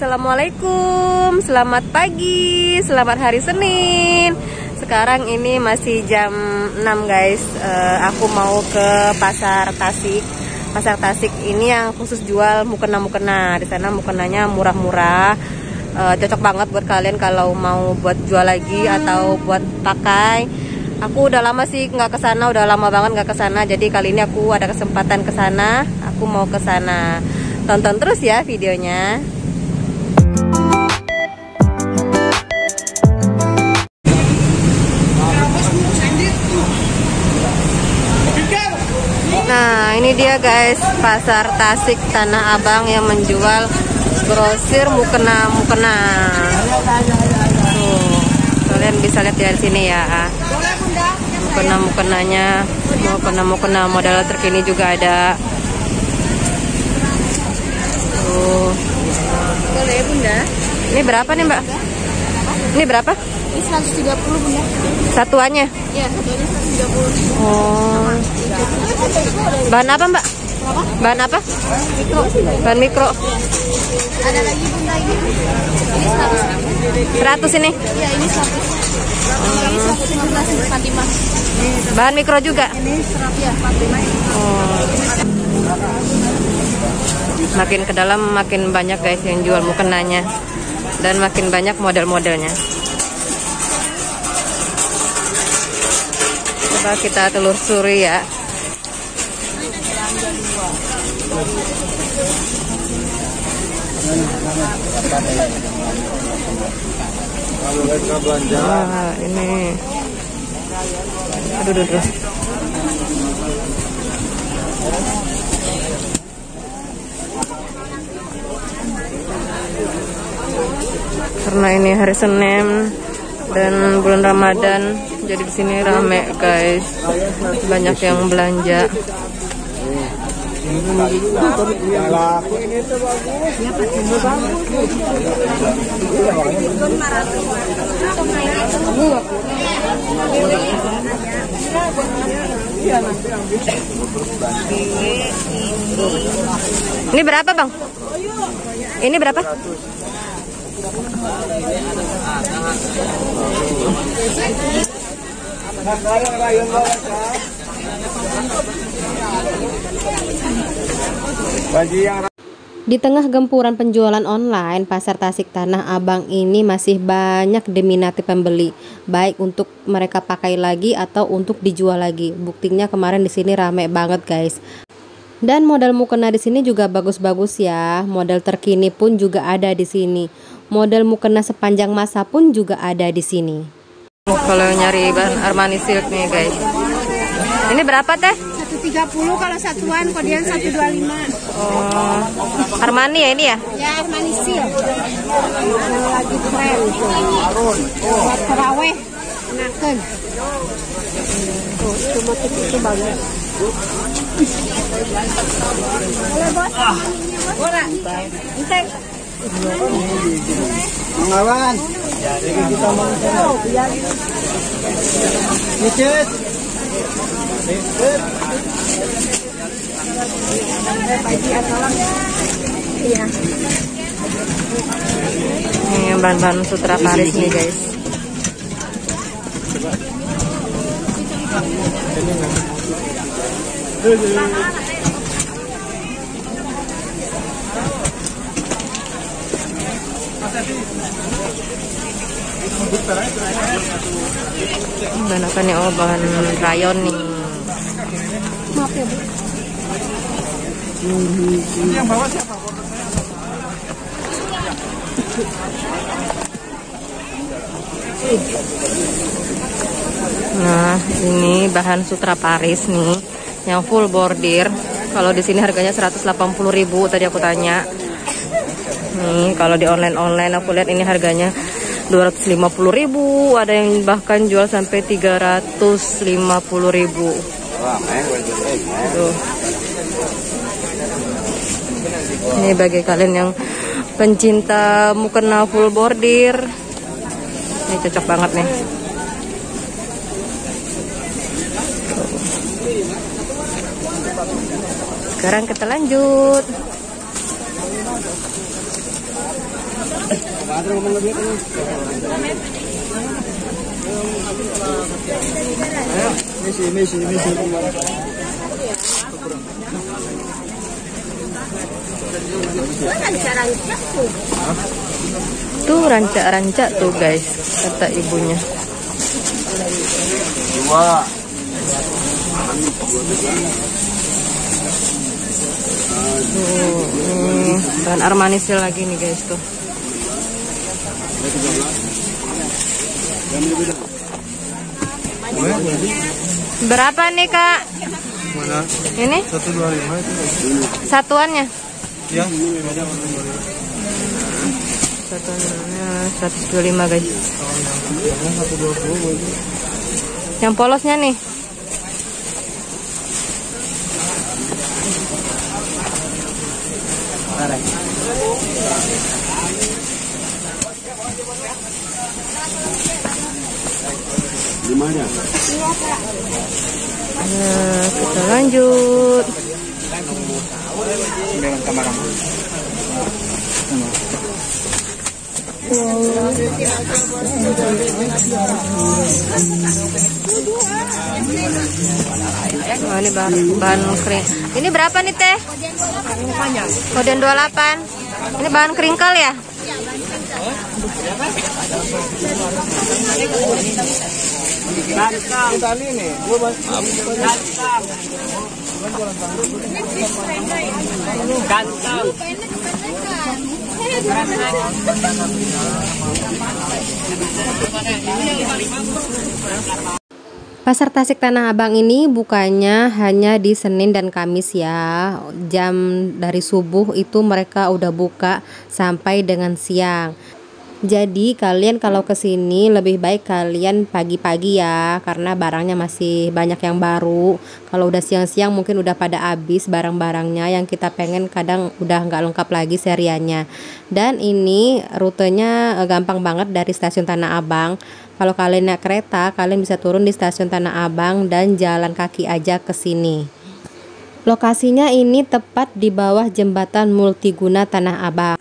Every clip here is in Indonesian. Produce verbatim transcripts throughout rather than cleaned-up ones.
Assalamualaikum, selamat pagi, selamat hari Senin. Sekarang ini masih jam enam guys. uh, Aku mau ke pasar Tasik. Pasar Tasik ini yang khusus jual mukena-mukena. Di sana mukenanya murah-murah, uh, cocok banget buat kalian kalau mau buat jual lagi atau buat pakai. Aku udah lama sih nggak ke sana, udah lama banget nggak ke sana. Jadi kali ini aku ada kesempatan ke sana. Aku mau ke sana. Tonton terus ya videonya. Nah, ini dia guys, pasar Tasik Tanah Abang yang menjual grosir mukena-mukena. Tuh, kalian bisa lihat ya di sini ya. Mukena-mukenanya, mukena-mukena model terkini juga ada. Tuh. Boleh Bunda. Ini berapa nih Mbak? Ini berapa? Ini seratus tiga puluh Bunda. Satuannya? Iya, satuannya seratus tiga puluh. Oh. Bahan apa Mbak? Apa? Bahan apa? Mikro. Bahan mikro. Ada lagi Bunda ini. Ini seratus. seratus ini? Iya, ini seratus. Ini seratus lima belas Fatimah. Bahan mikro juga? Ini seratus ya, Fatimah. Oh. Makin ke dalam makin banyak guys yang jual mukenanya. Dan makin banyak model-modelnya. Coba kita telusuri ya. Wah, ini. Aduh, aduh, aduh. Karena ini hari Senin dan bulan Ramadan, jadi di sini rame guys, banyak yang belanja. Ini berapa bang? Ini berapa? Di tengah gempuran penjualan online, pasar Tasik Tanah Abang ini masih banyak diminati pembeli, baik untuk mereka pakai lagi atau untuk dijual lagi. Buktinya kemarin di sini rame banget guys. Dan model mukena di sini juga bagus-bagus ya. Model terkini pun juga ada di sini. Model mukena sepanjang masa pun juga ada di sini. Kalau nyari bahan Armani Silk nih guys. Ini berapa teh? seratus tiga puluh kalau satuan, kodian seratus dua puluh lima. Oh, Armani ya ini ya? Ya, Armani Silk. Lagi tren. Buat terawih, enakan. Tuh, cuma itu bagus. Boleh bos? Boleh. Entek. Mengawan. Kita mau Nicet. Iya. Ini bahan-bahan sutra Paris nih guys. Bahan apa nih? Oh, bahan rayon nih. Maaf ya Bu. Yang bawa siapa? Nah, ini bahan sutra Paris nih, yang full bordir. Kalau di sini harganya seratus delapan puluh ribu tadi aku tanya. Nih, kalau di online-online aku lihat ini harganya dua ratus lima puluh ribu, ada yang bahkan jual sampai tiga ratus lima puluh ribu. Tuh. Ini bagi kalian yang pencinta mukena full bordir, ini cocok banget nih. Sekarang kita lanjut. Misi, misi, misi. Tuh rancak-rancak tuh guys, kata ibunya. Dua. Tuh, ini bahan armanisil lagi nih guys tuh. Berapa nih kak? Mana? Ini seratus dua puluh lima itu. satuannya? Ya. Satuannya seratus dua puluh lima guys. seratus dua puluh. Yang polosnya nih? Gimana? Nah, kita lanjut. Dengan kamar. Oh, ini bahan, bahan kering. Ini berapa nih teh? Koden dua puluh delapan. Ini bahan keringkal ya? Tali nih. Ganteng. Pasar Tasik Tanah Abang ini bukanya hanya di Senin dan Kamis ya. Jam dari subuh itu mereka udah buka sampai dengan siang. Jadi kalian kalau kesini lebih baik kalian pagi-pagi ya, karena barangnya masih banyak yang baru. Kalau udah siang-siang mungkin udah pada habis barang-barangnya yang kita pengen, kadang udah nggak lengkap lagi seriannya. Dan ini rutenya gampang banget dari stasiun Tanah Abang. Kalau kalian naik kereta, kalian bisa turun di stasiun Tanah Abang dan jalan kaki aja ke sini. Lokasinya ini tepat di bawah jembatan multiguna Tanah Abang.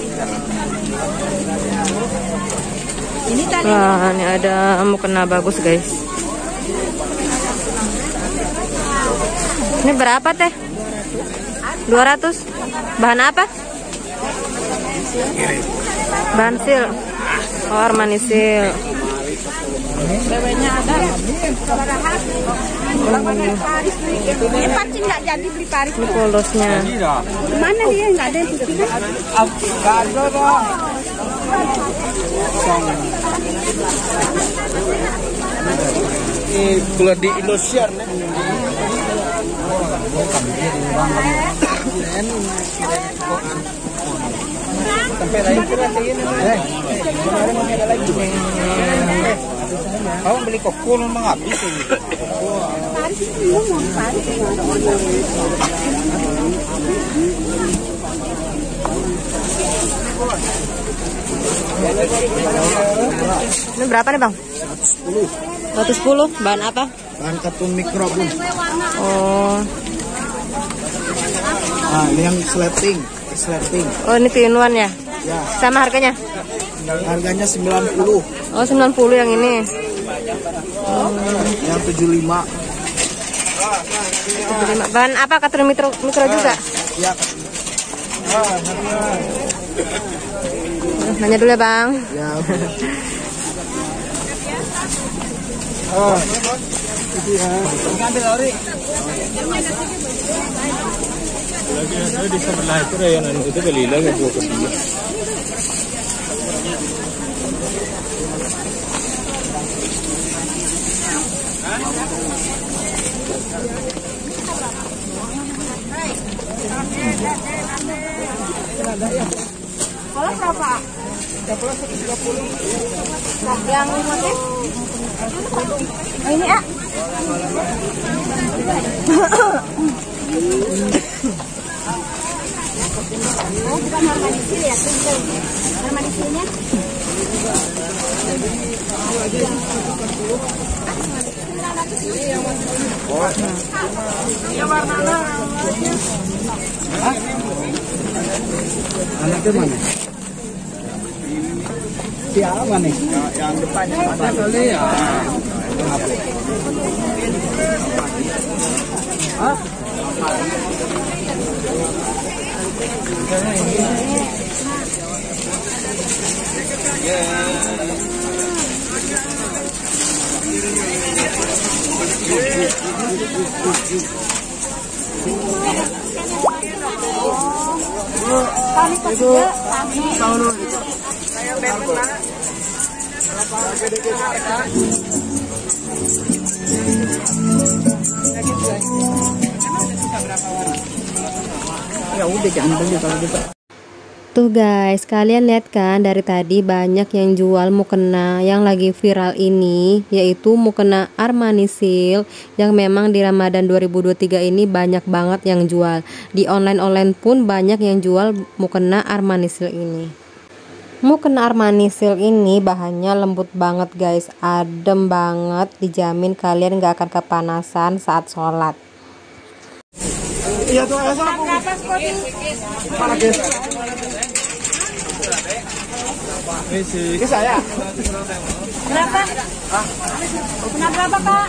Wah, ini ada mukena bagus guys. Ini berapa teh? dua ratus. Bahan apa? Bahan sil. Oh, armanisil. Bebeknya ada. Ini pancing nggak jadi beli Paris. Ini polosnya. Mana dia nggak ada yang putih kan? Eh, kalau di Indosiar nih. Sampai lain kira ini. Eh, kemarin masih ada lagi. Kamu beli kokul memang habis ini. Paris itu mau Paris. Ini berapa nih bang? seratus sepuluh. Bahan apa? Bahan katun mikro bun. Oh. Nah, ini yang slating, slating. Oh, ini two in one ya? Ya. Sama harganya? Harganya sembilan puluh. Oh, sembilan puluh yang ini. Hmm. Yang tujuh puluh lima. tujuh puluh lima. Bahan apa? Katun mikro, mikro juga? Ya. Nanya dulu ya bang. Ya. Oh. Itu ya. Ngambil lori. Lagi ada di sebelah itu yang itu beli lagi dua kopi. Kalau berapa? tiga puluh. Nah, yang motif? Oh, ini ah. Oh, bukan harmanisil ya? Harmanisilnya? Yang warna anaknya mana? Siapa nih? Yang depan ada kali ya. Hah? Kami ketiga, kami. Ya udah jangan beli kalau gitu. Tuh guys, kalian lihat kan dari tadi banyak yang jual mukena yang lagi viral ini, yaitu mukena Armani Silk yang memang di Ramadan dua ribu dua puluh tiga ini banyak banget yang jual. Di online-online pun banyak yang jual mukena Armani Silk ini. Mukena Armani Silk ini bahannya lembut banget guys, adem banget, dijamin kalian gak akan kepanasan saat sholat. Iya tuh, Elsa. Mana guys? Ini saya. Berapa? Ah. Kena berapa, Kak?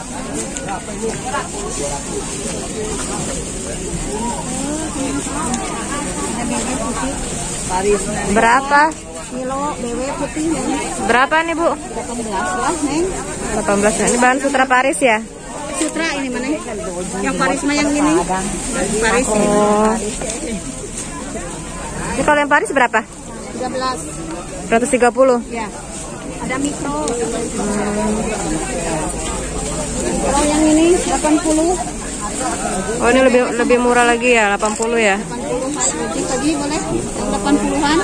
Berapa? Kilo B W putih, Neng. Berapa nih Bu? delapan belas lah, Neng. delapan belas. Ini bahan sutra Paris ya? Sutra ini mana? Yang Paris mah yang ini. Paris. Oh. Ini kalau yang Paris berapa? tiga belas. seratus tiga puluh. Ya. Ada mikro. Hmm. Kalau yang ini delapan puluh. Oh, ini lebih lebih murah lagi ya, delapan puluh ya. delapan puluh lagi lagi boleh? Yang delapan puluhan.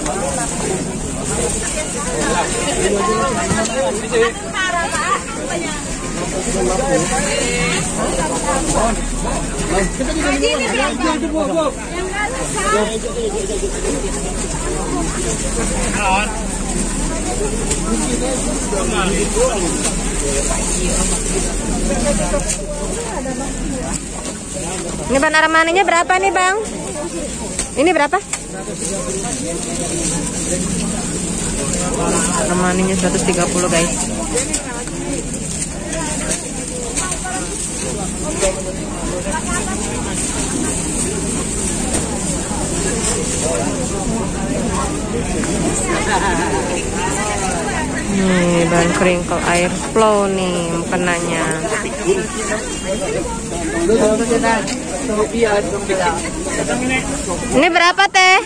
Ini bahan Armaninya berapa nih Bang? Ini berapa? Armaninya seratus tiga puluh guys. Nih bahan crinkle air flow nih mukenanya. Ini berapa teh?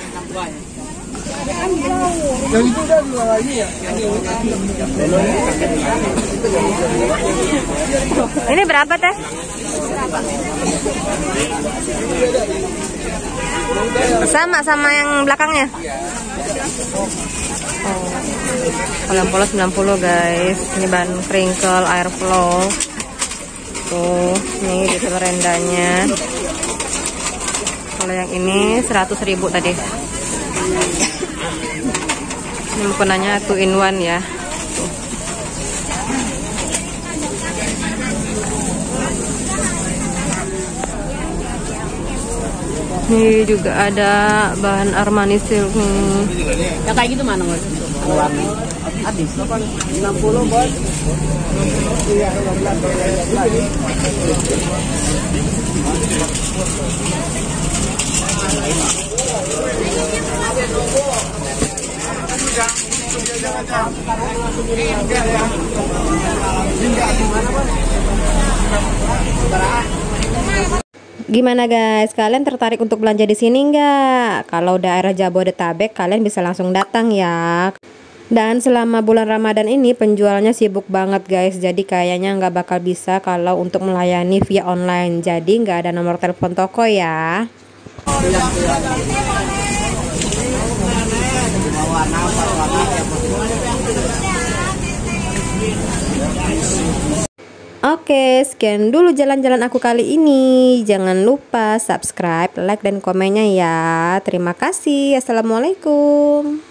Ini berapa teh? Sama sama yang belakangnya. Oh. Kalau yang polos sembilan puluh guys. Ini bahan crinkle air flow. Tuh, nih detail rendahnya. Kalau yang ini seratus ribu tadi. Ini mukenanya two in one ya. Tuh. Ini juga ada bahan Armani Silk nih. Ya kayak gitu mana nggak? Warna habis enam puluh bos. Iya, Gimana guys, kalian tertarik untuk belanja di sini nggak? Kalau daerah Jabodetabek kalian bisa langsung datang ya. Dan selama bulan Ramadan ini penjualnya sibuk banget guys. Jadi kayaknya nggak bakal bisa kalau untuk melayani via online. Jadi nggak ada nomor telepon toko ya. Oke, sekian dulu jalan-jalan aku kali ini. Jangan lupa subscribe, like, dan komennya ya. Terima kasih. Assalamualaikum.